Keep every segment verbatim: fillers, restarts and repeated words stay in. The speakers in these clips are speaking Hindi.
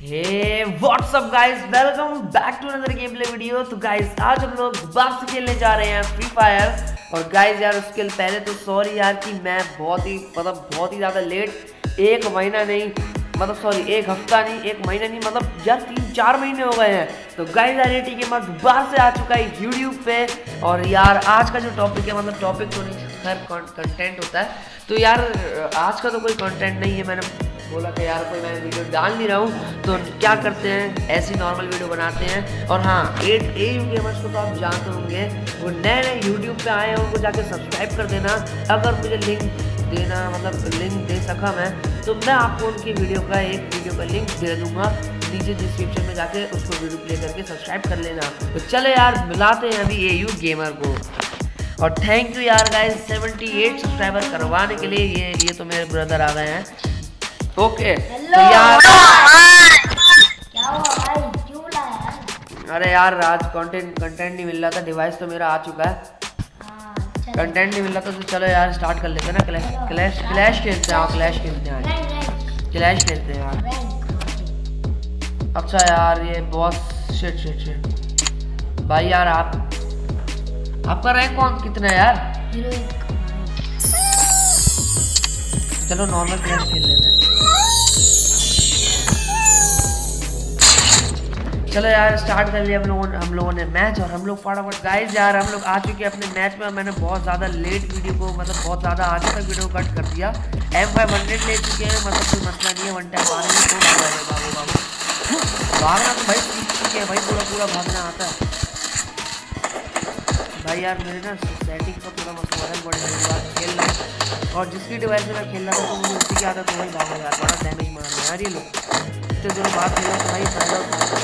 Hey what's up guys, welcome back to another gameplay video. तो गाइस आज हम लोग दोबारा से खेलने जा रहे हैं फ्री फायर। और गाइस यार उसके पहले तो सॉरी यार कि मैं बहुत ही मतलब बहुत ही ज़्यादा लेट, एक महीना नहीं मतलब सॉरी एक हफ्ता नहीं एक महीना नहीं मतलब यार तीन चार महीने हो गए हैं। तो गाइस यार ये गेमर दोबारा से आ चुका है यूट्यूब पे। और यार आज का जो टॉपिक है मतलब टॉपिक तो नहीं खैर कंटेंट होता है। तो यार आज का तो कोई कंटेंट नहीं है, मैंने बोला कि यार कोई मैं वीडियो डाल नहीं रहा हूँ तो क्या करते हैं ऐसी नॉर्मल वीडियो बनाते हैं। और हाँ एट ए यू गेमर्स को तो आप जानते होंगे, वो नए नए यूट्यूब पे आए हैं, उनको जाके सब्सक्राइब कर देना। अगर मुझे लिंक देना मतलब लिंक दे सका मैं तो मैं आपको उनकी वीडियो का एक वीडियो का लिंक दे दूँगा नीचे डिस्क्रिप्शन में, जाके उसको वीडियो प्ले करके सब्सक्राइब कर लेना। तो चलो यार मिलाते हैं अभी ए यू गेमर को। और थैंक यू यार गाइस अठहत्तर सब्सक्राइबर करवाने के लिए। ये ये तो मेरे ब्रदर आ गए हैं। ओके तो यार क्या हुआ भाई, क्यों लाया? अरे यार आज कंटेंट कंटेंट नहीं मिल रहा था, डिवाइस तो मेरा आ चुका है, कंटेंट नहीं मिल रहा था। तो चलो यार स्टार्ट कर लेते हैं ना। क्लैश क्लैश क्लैश खेलते हैं, क्लैश खेलते हैं क्लैश खेलते हैं यार। अच्छा यार ये बॉस शिट शिट शिट भाई यार आप आपका रैंक कौन कितना है यार? चलो नॉर्मल क्लैश खेल लेते हैं। चलो यार स्टार्ट कर लिया हम लोगों ने हम लोगों ने मैच। और हम लोग फटाफट गाइस यार हम लोग आ चुके हैं अपने मैच में। मैंने बहुत ज़्यादा लेट वीडियो को मतलब बहुत ज़्यादा आगे तक वीडियो को कट कर दिया। एम फाइव हंड्रेड ले चुके हैं, मतलब कोई मसला नहीं है। वन टाइम मारेंगे तो बाबू बाबू भागना तो भाई सीख चुके हैं भाई, पूरा पूरा भागना आता है भाई। यार मेरे ना सेटिंग का थोड़ा मसला है, बड़े बड़ी बात खेल रहे हैं। और जिसकी डिवाइस में मैं खेल रहा था तो मुझे उसी की आदत तो वही भागो यार, बड़ा डैमेज मार रहा है यार ये लोग। इतने दिनों बाद खेला तो भाई फायदा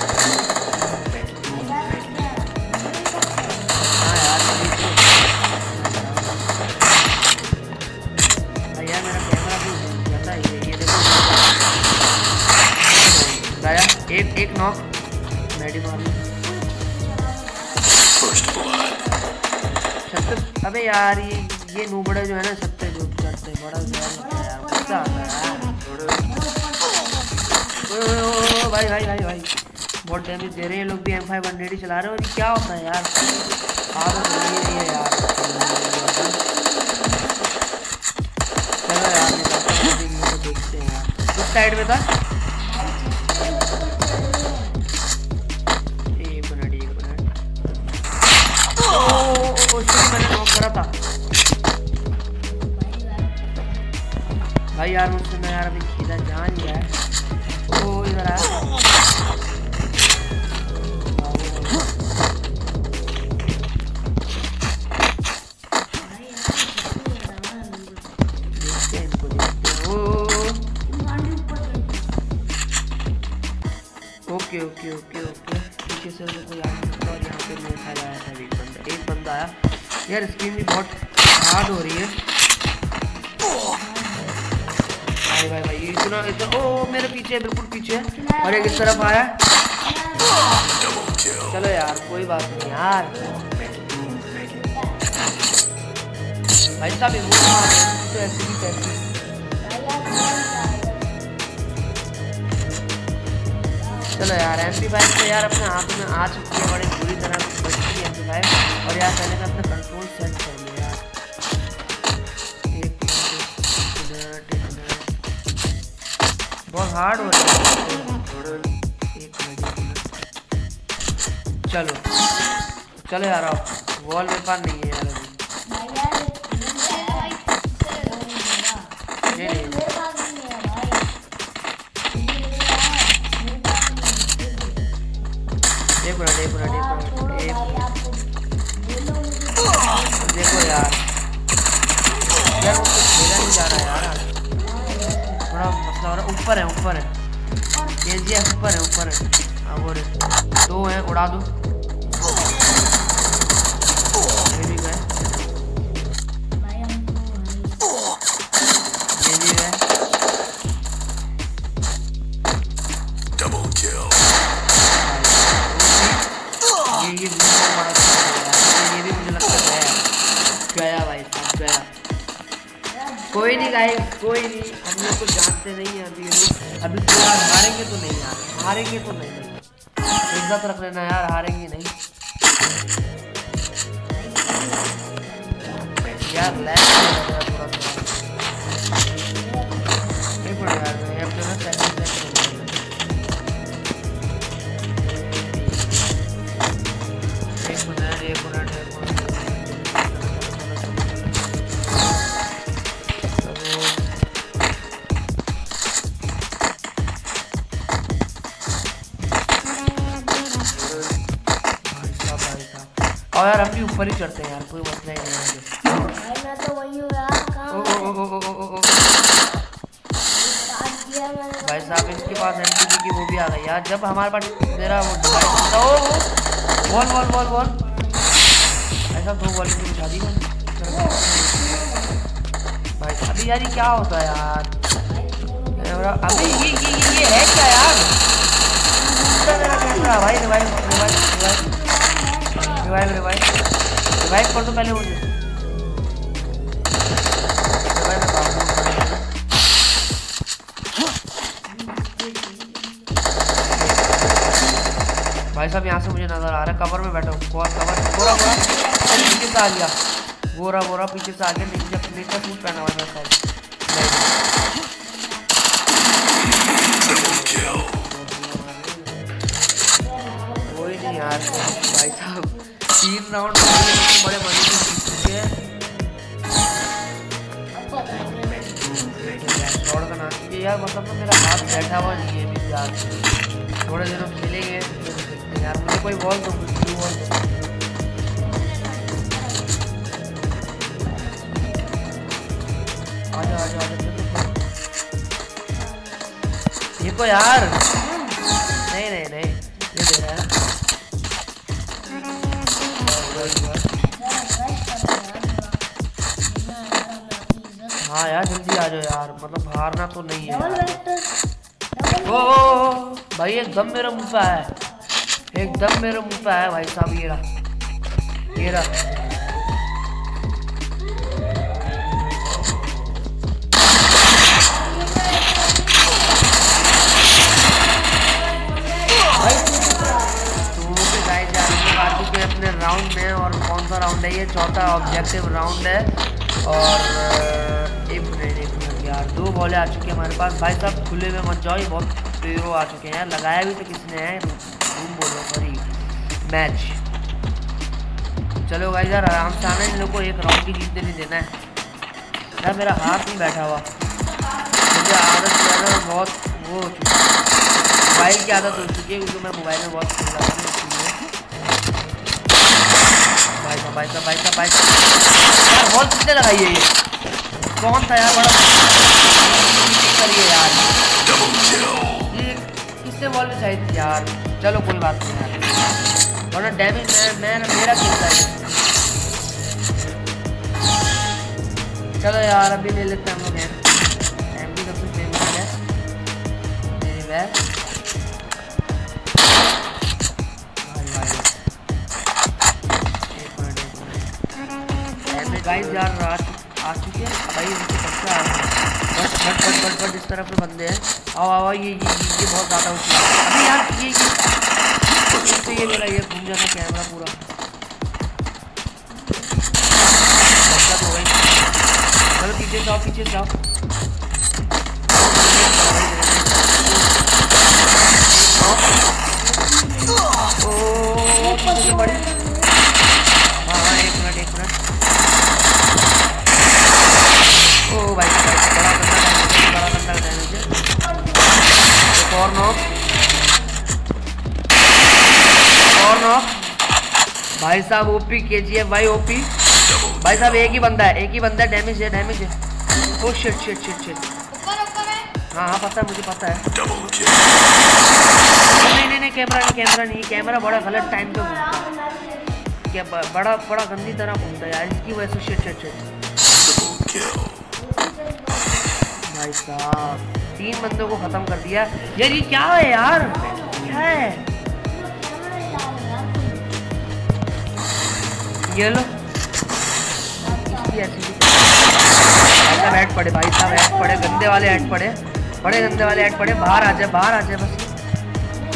हाँ यार भाई यार मेरा कैमरा भी जाता है। ये ये देखो गाया एक एक नॉक मेडी मार ली। छत्ते अबे यार ये ये नूबड़े जो है ना छत्ते जो करते बड़ा यार गुस्सा आता है यार। ओ भाई भाई भाई भाई बहुत डैमेज दे रहे हैं लोग भी। एम फाइव हंड्रेड ही चला रहे हैं। और ये क्या होता है यार, आदत नहीं है यार। चलो यार देखते हैं यार उस साइड में था। एक मिनट एक मिनट ओ मैंने नॉक करा था भाई यार मुझसे मैं यार अभी खेला जान लिया है। ओ इधर आया देखते हैं इनको देखते हैं। Oh okay okay okay okay पीछे से कोई आ सकता। और यहाँ पे मेरे साथ आया था एक बंदा एक बंदा आया यार। स्क्रीन भी बहुत हार्ड हो रही है भाई भाई भाई इतना इतना ओ मेरे पीछे बिल्कुल पीछे है। और एक इस तरफ आया। चलो यार कोई बात नहीं यार भाई साहब तो ऐसे भी कैसे। चलो यार एम्पलीफायर से यार अपने हाथ में आ चुकी है बड़ी बुरी तरह बचती है एम्पलीफायर। और यार पहले मैं अपना कंट्रोल सेट कर लूँ यार। एक मिनट एक मिनट बहुत हार्ड हो रहा है। एक मिनट चलो चलो यार आओ। वॉल पेपर नहीं है यार अभी। एक मिनट एक मिनट एक मिनट देखो यार यार वो तो खेला नहीं जा रहा यार, थोड़ा मसला हो रहा है। ऊपर है ऊपर है केजीएफ ऊपर है ऊपर है। अब और दो हैं उड़ा दो। ये भी गए ये भी गए। ये ये बड़ा ये भी मुझे लगता है गया भाई साहब गया। कोई नहीं गाइस कोई नहीं, हम लोग को जानते नहीं है अभी लोग, अभी पूरा हारेंगे तो नहीं यार, हारेंगे तो नहीं, इज्जत रख लेना यार, हारेंगे नहीं यार। लैग थोड़ा थोड़ा नहीं पड़े यार, मैं अपने ना सेटिंग चेक करूंगा। एक मिनट एक मिनट एक मिनट और यार हम भी ऊपर ही चढ़ते हैं यार, कोई मसला ही नहीं है। भाई मैं तो वही हूँ यार, कहाँ ओ ओ ओ ओ ओ ओ भाई साहब इनके पास एमटीबी की वो भी आ गई यार। जब हमारे पास मेरा वो डिवाइस था, oh ball ball ball ball ऐसा दो बॉल की बिछा दी भाई साहब। यार ये क्या होता है यार, अभी ये ये ये है क्या यार? मेरा कैमरा भाई, revive revive revive revive revive कर दो पहले मुझे। भाई साहब यहाँ से मुझे नजर आ रहा है, कवर में बैठा हूँ, कवर गोरा गोरा पीछे से आ गया, गोरा गोरा पीछे से आ गया। नीचे नीचे सूट पहना हुआ मेरे साथ। कोई नहीं यार भाई साहब, तीन राउंड बड़े मजे से जीत चुके हैं। का नाम यार, मतलब तो मेरा हाथ बैठा हुआ नहीं है यार, थोड़े दिनों मिलेंगे यार। मुझे कोई बॉल दो, मुझे बॉल दो। आ जाओ आ जाओ आ जाओ, ये को यार नहीं नहीं नहीं ये दे रहा है। हाँ यार जल्दी आ जाओ यार, मतलब हारना तो नहीं है। ओ, ओ, ओ भाई एकदम मेरे मुंह पे है, एकदम मेरे मुंह पे है भाई साहब। ये रहा ये रहा अपने राउंड में। और कौन सा राउंड है ये? चौथा ऑब्जेक्टिव राउंड है। और एक मिनट एक मिनट यार, दो बॉलें आ चुकी हैं हमारे पास। भाई साहब खुले में मत जाओ, ये बहुत पेरो आ चुके हैं यार। लगाया भी तो किसने है, तुम बोलो सॉरी मैच। चलो भाई यार आराम से आना, इन लोग को एक राउंड की जीतने नहीं देना है यार। मेरा हाथ नहीं बैठा हुआ, मुझे आदत जो है ना बहुत वो हो चुकी है, मोबाइल की आदत हो चुकी है, क्योंकि मैं मोबाइल में बहुत खेल रहा हूँ। भाई साहब भाई साहब भाई साहब भाई साहब यार बॉल कितने लगाई है? ये कौन था यार? बड़ा करिए यार, ये किसने बॉल में चाहिए थी यार। चलो कोई बात नहीं यार, वरना डैमेज मैं मैं मेरा खेलता है। चलो यार अभी ले लेते हैं हम लोग एम पी सबसे फेमस है मेरी बैग। गाइस यार रात आ चुकी है भाई, इनके सबसे आ रहे हैं but but but but but इस तरफ पे बंदे हैं। आओ आओ ये ये ये बहुत ज़्यादा होती है अभी यार। ये ये तो ये मेरा ये घूम जाता कैमरा पूरा। हो गई, चलो पीछे जाओ पीछे जाओ। ओ बड़ी हाँ हाँ एक मिनट एक मिनट। ओ भाई भाई बड़ा गंदा डैमेज, बड़ा गंदा डैमेज है। और नॉक और नॉक भाई साहब। ओपी केजीएफ भाई ओपी भाई साहब। एक ही बंदा है, एक ही बंदा है। डैमेज है डैमेज है। Oh shit shit shit shit. हाँ हाँ पता है मुझे पता है। नहीं नहीं नहीं कैमरा नहीं कैमरा नहीं कैमरा बड़ा गलत टाइम पे घूमता है, क्या बड़ा बड़ा गंदी तरह घूमता है यार, इसकी वजह से शिट शिट शिट। भाई साहब तीन बंदों को खत्म कर दिया यार। ये क्या है यार, क्या है ये लो। इसकी ऐसी भाई साहब ऐड पड़े, भाई साहब ऐड पड़े, गंदे वाले ऐड पड़े, बड़े गंदे वाले ऐड पड़े। बाहर आ जाए बाहर आ जाए बस।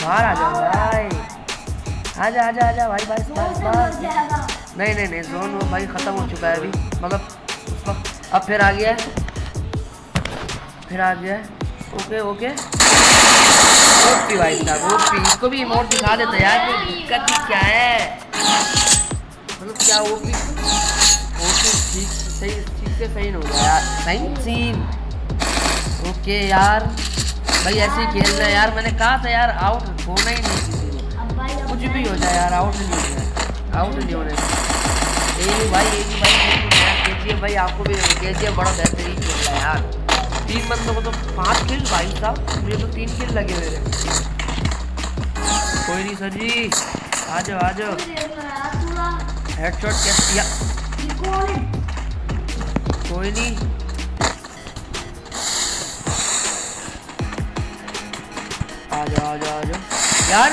बाहर आ जाओ भाई, आजा आजा आजा भाई भाई बस बस। नहीं नहीं नहीं जोन वो भाई ख़त्म हो चुका है अभी, मतलब उस वक्त। अब फिर आ गया है, फिर आ गया है। ओके ओके ओपी भाई साहब ओपी। इसको भी इमोट दिखा देता यार, कोई दिक्कत ही क्या है, मतलब क्या ओपी ओपी ठीक सही ठीक से सही हो गया यार, सही सीन। ओके यार भाई ऐसे ही खेलना है यार, मैंने कहा था यार आउट होना ही नहीं किसी को, कुछ भी हो जाए यार आउट नहीं हो जाए, आउट नहीं होने यही भाई यही भाई केजीएफ भाई आपको भी केजीएफ बड़ा बेहतरीन खेल रहा है यार। तीन बंदों को तो पाँच किल भाई साहब, मुझे तो तीन किल लगे मेरे। कोई नहीं सर जी, आ जाओ आ जाओ। हेडशॉट कैसे किया, कोई नहीं। आ जाओ आ जाओ आ जाओ यार,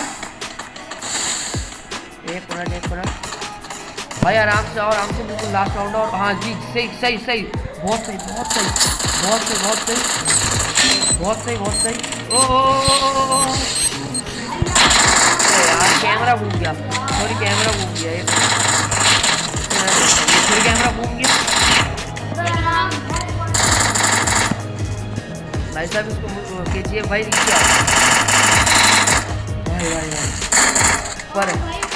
एक मिनट एक मिनट भाई, आराम से और आराम से, बिल्कुल लास्ट राउंड। और हाँ जी सही सही सही, बहुत सही बहुत सही बहुत सही बहुत सही बहुत सही बहुत सही। ओ यार कैमरा घूम गया, सॉरी कैमरा घूम गया, ये फिर कैमरा घूम गया भाई साहब। इसको केजीएफ भाई नीचे आ भाई भाई भाई पर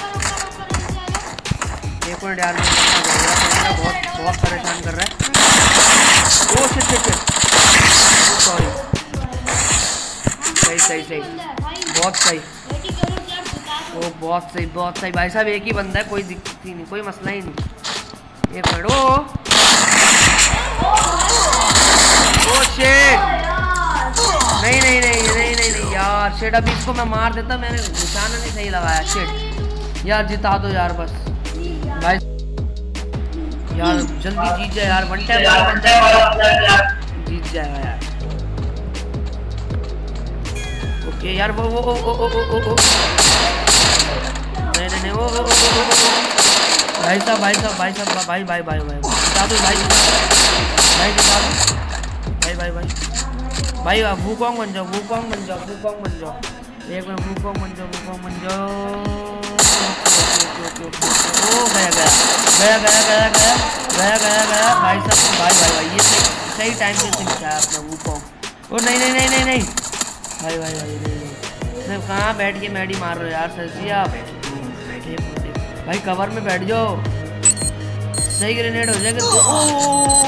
एक मिनट यार, मेरा बहुत बहुत परेशान कर रहा है। Oh shit shit shit, sorry. सही सही सही बहुत सही, ओ बहुत सही बहुत सही भाई साहब। एक ही बंदा है, कोई दिक्कत ही नहीं, कोई मसला ही नहीं। एक मिनट, ओ ओ शिट, नहीं नहीं नहीं नहीं नहीं नहीं यार शिट, अभी इसको मैं मार देता, मैंने निशाना नहीं सही लगाया। शिट यार, जिता दो यार बस भाई यार, जल्दी जीत जाए यार, वन टाइम जीत जाएगा यार। ओके यार, वो वो ओ ओ ओ ओ ओ नहीं नहीं नहीं, वो वो भाई साहब भाई साहब भाई साहब भाई भाई भाई भाई जिता दो भाई, भाई जिता दो भाई भाई भाई भाई आप वुकोंग बन जाओ, वुकोंग बन जाओ, वुकोंग बन जाओ, एक मिनट वुकोंग बन जाओ, वुकोंग बन जाओ। ओ गया गया गया गया गया गया गया गया गया भाई साहब, भाई भाई भाई ये सही सही टाइम पे सीखा है आपने वुकोंग। ओ नहीं नहीं नहीं नहीं नहीं भाई भाई भाई नहीं, सिर्फ कहाँ बैठ के मैडी मार रहे हो यार सर जी, आप बैठिए भाई, कवर में बैठ जाओ, सही ग्रेनेड हो जाएगा। ओ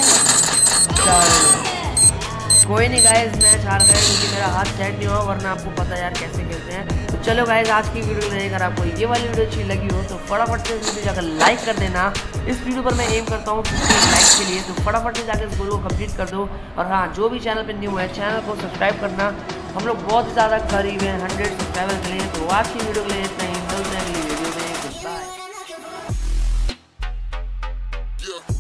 कोई नहीं गाइस, मैच हार गए क्योंकि मेरा हाथ सेट नहीं हुआ, वरना आपको पता यार कैसे खेलते हैं। तो चलो गाइस, आज की वीडियो में अगर आपको ये वाली वीडियो अच्छी लगी हो तो फटाफट से वीडियो जाकर लाइक कर देना। इस वीडियो पर मैं एम करता हूँ फिफ्टी लाइक के लिए, तो फटाफट से जाकर इस गोल को कंप्लीट कर दो। और हाँ, जो भी चैनल पर न्यू है चैनल को सब्सक्राइब करना, हम लोग बहुत ज़्यादा करीब हैं हंड्रेड सब्सक्राइबर के लिए। तो आज की वीडियो के लिए इतना ही, मिलते हैं अगली वीडियो में, गुड बाय।